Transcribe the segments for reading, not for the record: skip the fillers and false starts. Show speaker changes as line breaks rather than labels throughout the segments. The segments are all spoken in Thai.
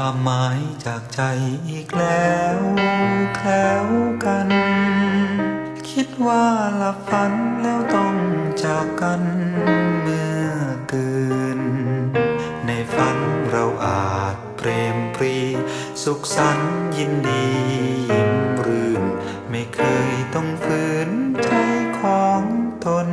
ความหมายจากใจอีกแล้วแคล้วกันคิดว่าหลับฝันแล้วต้องจากกันเมื่อตื่นในฝันเราอาจเปรมปรีสุขสันต์ยินดียิ้มรื่นไม่เคยต้องฝืนใจของตน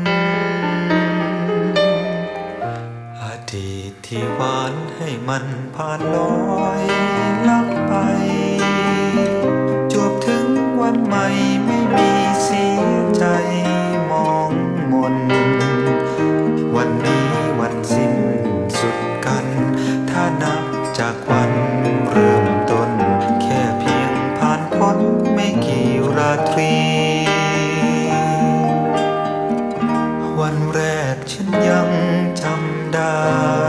อดีตที่หวานให้มันผ่านลอยลับไปจวบถึงวันใหม่ไม่มีเสียใจมองมนวันนี้วันสิ้นสุดกันถ้านับจากวันเริ่มต้นแค่เพียงผ่านพ้นไม่กี่ราตรีวันแรกฉันยังจำได้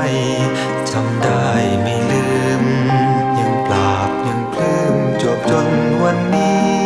ไม่ลืมยังปราบยังปลื้มจวบจนวันนี้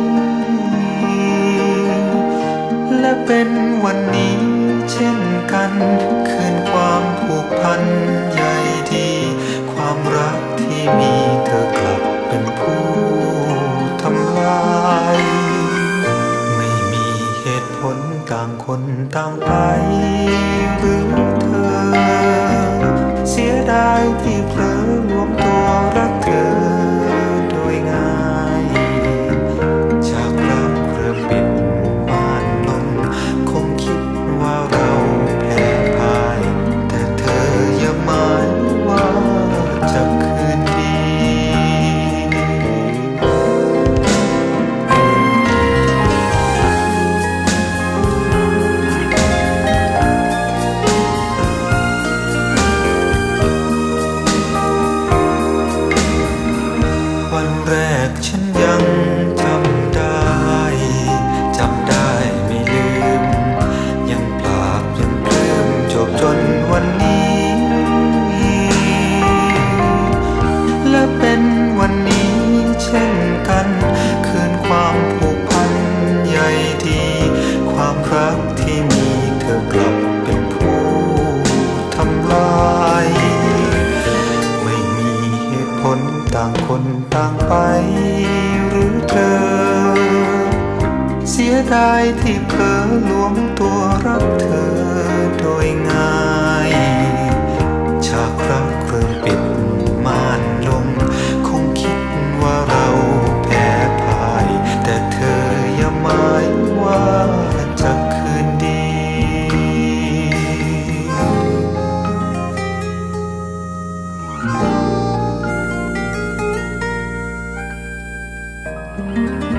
และเป็นวันนี้เช่นกันคืนความผูกพันใหญ่ดีความรักที่มีเธอกลับเป็นผู้ทำลายไม่มีเหตุผลต่างคนต่างไปหรือเธอเสียดายที่เผลอรวมตัวรักเธอโดยง่ายจากรักเริ่มปิดม่านลงคงคิดว่าเราแพ้พ่ายแต่เธออย่าหมายว่าจะคืนดีวันแรกฉันยังจำได้ไม่ลืมยังปราบยังปลื้มจบจนวันนี้และเป็นวันนี้เช่นกันคืนความผูกพันใหญ่ดีความรักที่มีเธอกลับเป็นผู้ทำลายไม่มีเหตุผลต่างคนต่างไปหรือเธอเสียดายที่เผลอรวมตัวรักเธอโดยง่ายฉากรักเริ่มปิดม่านลงคงคิดว่าเราแพ้พ่ายแต่เธออย่าหมายว่าจะคืนดี